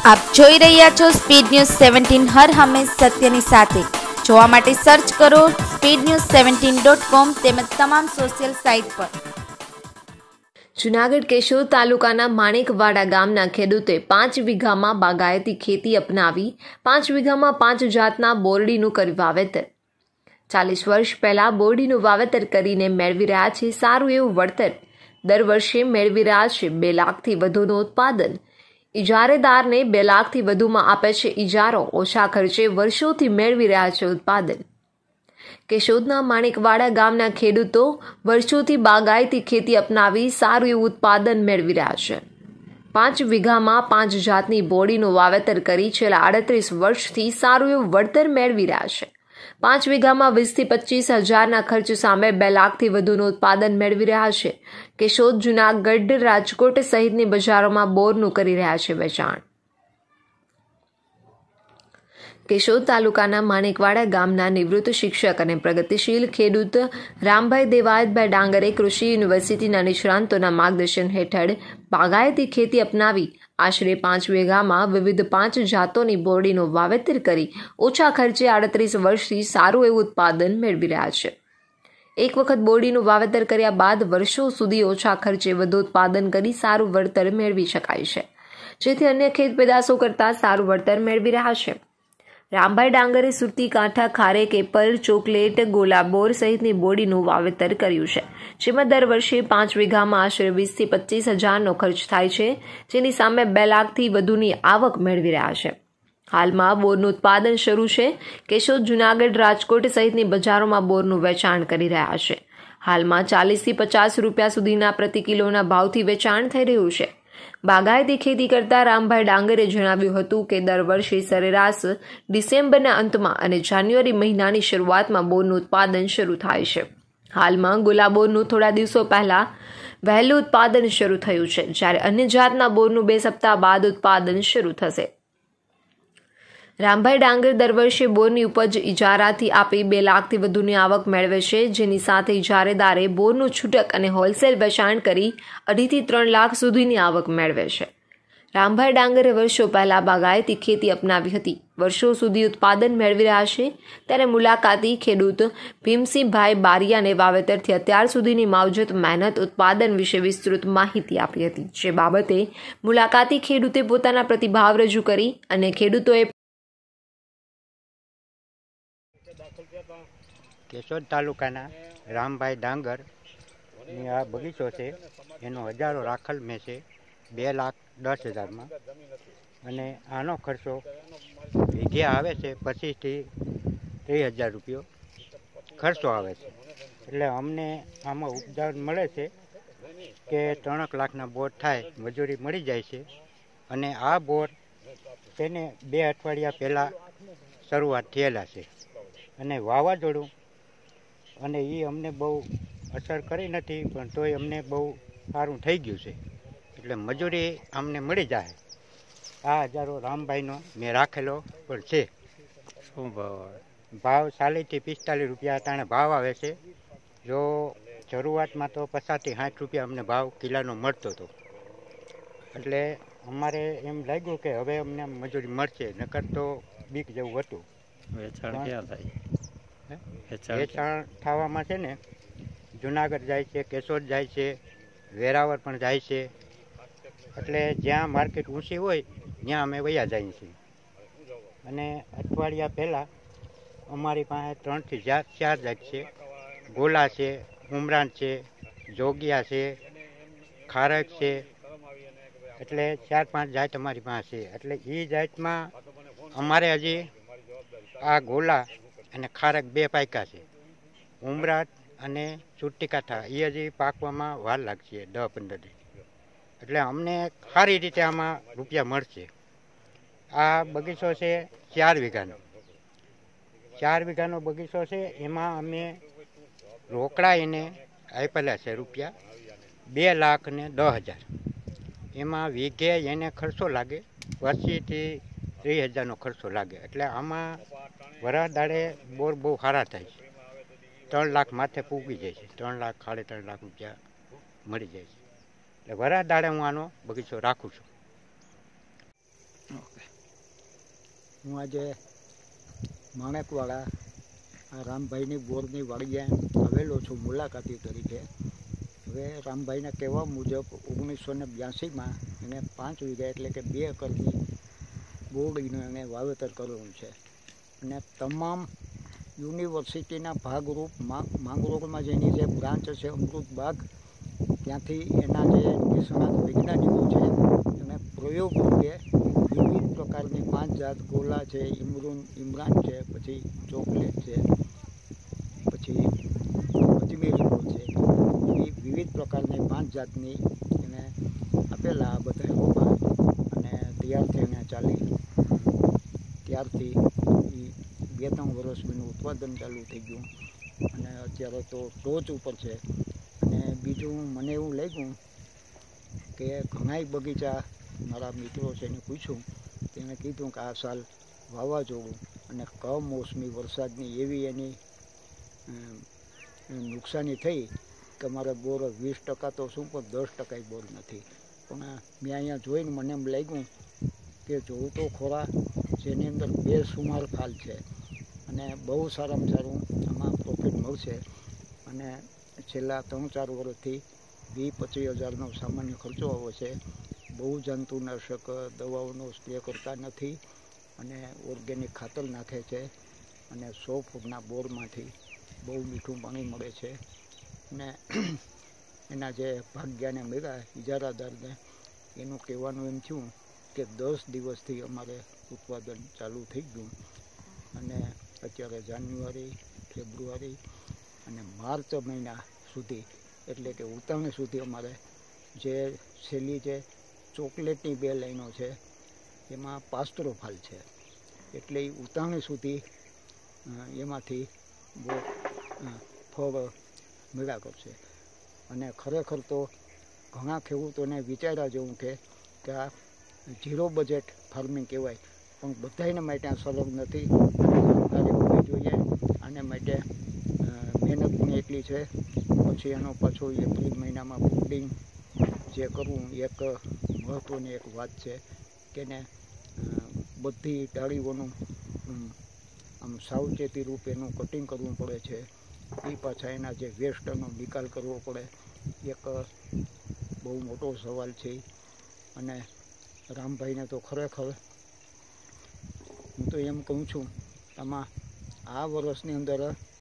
આપ જોઈ રહ્યા છો સ્પીડ ન્યૂઝ 17 હર હંમેશ સત્યની સાથે। જોવા માટે સર્ચ કરો speednews17.com તેમજ તમામ સોશિયલ સાઇટ પર। જૂનાગઢ કેશોદ તાલુકાના માણેકવાડા ગામના ખેડૂતે 5 વીઘામાં બાગાયતી ખેતી અપનાવી 5 વીઘામાં 5 જાતના બોરડીનું કર્યું વાવેતર। 40 વર્ષ પહેલા બોરડીનું વાવેતર કરીને મેળવી રહ્યા છે સારું એવું વળતર। દર વર્ષે મેળવી રહ્યા છે 2 લાખથી વધુનું ઉત્પાદન। ઇજારેદારને 2 લાખથી વધુમાં આપે છે ઇજારો। ઓછા ખર્ચે વર્ષોથી મેળવી રહ્યા છે ઉત્પાદન। કેશોદના માણેકવાડા ગામના ખેડૂતો વર્ષોથી બાગાયતી ખેતી અપનાવી સારું એવું ઉત્પાદન મેળવી રહ્યા છે। 5 વીઘામાં 5 જાતની બોરડીનું વાવેતર કરી છેલ્લા 38 વર્ષથી સારું એવું વળતર મેળવી રહ્યા છે। 5 વીઘામાં 20 થી 25 હજારના ખર્ચ સામે 2 લાખથી વધુનું ઉત્પાદન મેળવી રહ્યા છે। કેશોદ, જૂનાગઢ, રાજકોટ સહિતની બજારોમાં બોરનું કરી રહ્યા છે વેચાણ। કેશોદ તાલુકાના માણેકવાડા ગામના નિવૃત્ત શિક્ષક અને પ્રગતિશીલ ખેડૂત રામભાઈ દેવાયતભાઈ ડાંગરે કૃષિ યુનિવર્સિટીના નિષ્ણાંતોના માર્ગદર્શન હેઠળ બાગાયતી ખેતી અપનાવી આશરે 5 વીઘામાં વિવિધ 5 જાતોની બોરડીનું વાવેતર કરી ઓછા ખર્ચે 38 વર્ષથી સારું એવું ઉત્પાદન મેળવી રહ્યા છે। એક વખત બોરડીનું વાવેતર કર્યા બાદ વર્ષો સુધી ઓછા ખર્ચે વધુ ઉત્પાદન કરી સારું વળતર મેળવી શકાય છે, જેથી અન્ય ખેત પેદાશો કરતાં સારું વળતર મેળવી રહ્યા છે। રામભાઈ ડાંગરે સુરતી કાંઠા, ખારેક, એપલ, ચોકલેટ, ગોલાબોર સહિતની બોરડીનું વાવેતર કર્યું છે, જેમાં દર વર્ષે 5 વીઘામાં આશરે 20 થી 25 હજારનો ખર્ચ થાય છે, જેની સામે 2 લાખથી વધુની આવક મેળવી રહ્યા છે। હાલમાં બોરનું ઉત્પાદન શરૂ છે। કેશોદ, જૂનાગઢ, રાજકોટ સહિતની બજારોમાં બોરનું વેચાણ કરી રહ્યા છે। હાલમાં 40 થી 50 રૂપિયા સુધીના પ્રતિ કિલોના ભાવથી વેચાણ થઈ રહ્યું છે। બાગાયતી ખેતી કરતા રામભાઈ ડાંગરે જણાવ્યું હતું કે દર વર્ષે સરેરાશ ડિસેમ્બરના અંતમાં અને જાન્યુઆરી મહિનાની શરૂઆતમાં બોરનું ઉત્પાદન શરૂ થાય છે। હાલમાં ગુલાબોરનું થોડા દિવસો પહેલા વહેલું ઉત્પાદન શરૂ થયું છે, જ્યારે અન્ય જાતના બોરનું 2 સપ્તાહ બાદ ઉત્પાદન શરૂ થશે। રામભાઈ ડાંગર દર વર્ષે બોરની ઉપજ ઇજારાથી આપી 2 લાખથી વધુની આવક મેળવે છે, જેની સાથે ઇજારેદારે બોરનું છૂટક અને હોલસેલ વેચાણ કરી 2.5 થી 3 લાખ સુધીની આવક મેળવે છે। રામભાઈ ડાંગરે વર્ષો પહેલા બાગાયતી ખેતી અપનાવી હતી, વર્ષો સુધી ઉત્પાદન મેળવી રહ્યા છે। ત્યારે મુલાકાતી ખેડૂત ભીમસિંહભાઈ બારિયાને વાવેતરથી અત્યાર સુધીની માવજત, મહેનત, ઉત્પાદન વિશે વિસ્તૃત માહિતી આપી હતી, જે બાબતે મુલાકાતી ખેડૂતે પોતાના પ્રતિભાવ રજૂ કરી અને ખેડૂતોએ કેશોદ તાલુકાના રામભાઈ ડાંગર ની આ બગીચો છે, એનો હજારો રાખલ મેં છે 2,10,000માં, અને આનો ખર્ચો વીઘે આવે છે 25 થી 30,000 રૂપિયો ખર્ચો આવે છે। એટલે અમને આમાં ઉપજાર મળે છે કે 3 લાખના બોર થાય, મજૂરી મળી જાય છે। અને આ બોર તેને 2 અઠવાડિયા પહેલાં શરૂઆત થયેલા છે, અને વાવાઝોડું અને એ અમને બહુ અસર કરી નથી, પણ તોય અમને બહુ સારું થઈ ગયું છે, એટલે મજૂરી અમને મળી જાય। આ હજારો રામભાઈનો મેં રાખેલો પણ છે। શું ભાવ 40 થી 45 રૂપિયા અટાણે ભાવ આવે છે। જો શરૂઆતમાં તો 50 થી 60 રૂપિયા અમને ભાવ કિલાનો મળતો હતો, એટલે અમારે એમ લાગ્યું કે હવે અમને મજૂરી મળશે, નકર તો બીક જેવું હતું। વેચાણ ક્યાં થાય? વેચાણ થવામાં છે ને જૂનાગઢ જાય છે, કેશોદ જાય છે, વેરાવળ પણ જાય છે, એટલે જ્યાં માર્કેટ ઊંચી હોય ત્યાં અમે વયા જઈએ છીએ। અને અઠવાડિયા પહેલાં અમારી પાસે 3 થી 4 જાત છે। ગોલા છે, ઉમરાન છે, જોગિયા છે, ખારક છે, એટલે 4-5 જાત અમારી પાસે છે। એટલે એ જાતમાં અમારે હજી આ ગોલા અને ખારક 2 પાક્યા છે। ઉમરાટ અને સુરતી કાંઠા એ હજી પાકવામાં વાર લાગશે 10-15 દી, એટલે અમને સારી રીતે આમાં રૂપિયા મળશે। આ બગીચો છે 4 વીઘાનો, 4 વીઘાનો બગીચો છે। એમાં અમે રોકડા એને આપેલા છે રૂપિયા 2,10,000। એમાં વીઘે એને ખર્ચો લાગે 25 થી 30,000નો ખર્ચો લાગે, એટલે આમાં વરાદાળે બોર બહુ સારા થાય છે। 3 લાખ માથે પૂગી જાય છે, 3 લાખ 3.5 લાખ રૂપિયા મળી જાય છે। એટલે વરાદાળે હું આનો બગીચો રાખું છું। ઓકે. હું આજે માણેકવાડા રામભાઈની બોરની વાડીએ આવેલો છું મુલાકાતી તરીકે. હવે રામભાઈના કહેવા મુજબ 1982માં એને 5 વીઘા એટલે કે 2 એકરની બોરડીનું એને વાવેતર કરેલું છે. અને તમામ યુનિવર્સિટીના ભાગરૂપ માંગરોળમાં જેની જે બ્રાન્ચ છે અમૃત બાગ, ત્યાંથી એના જે નિષ્ણાત વૈજ્ઞાનિકો છે એને પ્રયોગ રૂપે વિવિધ પ્રકારની 5 જાત ગોલા છે, ઇમરાન છે, પછી ચોકલેટ છે, પછી અજમેરી છે, એવી વિવિધ પ્રકારની 5 જાતની એને આપેલા આ બધા રોપા. અને ત્યારથી એને ત્યારથી એ 2-3 વર્ષ એનું ઉત્પાદન ચાલુ થઈ ગયું અને અત્યારે તો ટોચ ઉપર છે. અને બીજું મને એવું લાગ્યું કે ઘણાય બગીચા મારા મિત્રો છે એને પૂછ્યું, તેને કીધું કે આ સાલ વાવાઝોડું અને કમોસમી વરસાદની એવી એની નુકસાની થઈ કે મારે બોર 20% તો શું પણ 10% બોર નથી. પણ મેં અહીંયા જોઈને મને એમ લાગ્યું કે જોઉં તો ખોરા, જેની અંદર બેસુમાર ફાલ છે અને બહુ સારામાં સારું આમાં પ્રોફિટ મળશે. અને છેલ્લા 3-4 વર્ષથી 20-25 હજારનો સામાન્ય ખર્ચો આવે છે. બહુ જંતુનાશક દવાઓનો સ્પ્રે કરતા નથી અને ઓર્ગેનિક ખાતર નાખે છે. અને 100 ફૂટના બોરમાંથી બહુ મીઠું પાણી મળે છે. અને એના જે ભાગ્યાને મળ્યા ઇજારાદારને, એનું કહેવાનું એમ થયું કે 10 દિવસથી અમારે ઉત્પાદન ચાલુ થઈ ગયું. અને અત્યારે જાન્યુઆરી, ફેબ્રુઆરી અને માર્ચ મહિના સુધી એટલે કે ઉતાવળ સુધી અમારે જે છેલ્લી જે ચોકલેટની 2 લાઈનો છે એમાં પાસ્ત્રો ફાલ છે, એટલે એ ઉતાવળ સુધી એમાંથી બહુ ફળ મળ્યા કરશે. અને ખરેખર તો ઘણા ખેડૂતોને વિચાર્યા જેવું કે આ 0 બજેટ ફાર્મિંગ કહેવાય, પણ બધાને માટે આ સરળ નથી. જાણકારી હોવી જોઈએ. આને માટે મહેનત પણ એટલી છે. પછી એનો પાછો એપ્રિલ મહિનામાં ફૂડિંગ જે કરવું, એક મહત્ત્વની એક વાત છે કે ને બધી ડાળીઓનું આમ સાવચેતી રૂપે એનું કટિંગ કરવું પડે છે. એ પાછા એના જે વેસ્ટનો નિકાલ કરવો પડે, એક બહુ મોટો સવાલ છે. અને રામભાઈને તો ખરેખર હું તો એમ કહું છું, આમાં આ વર્ષની અંદર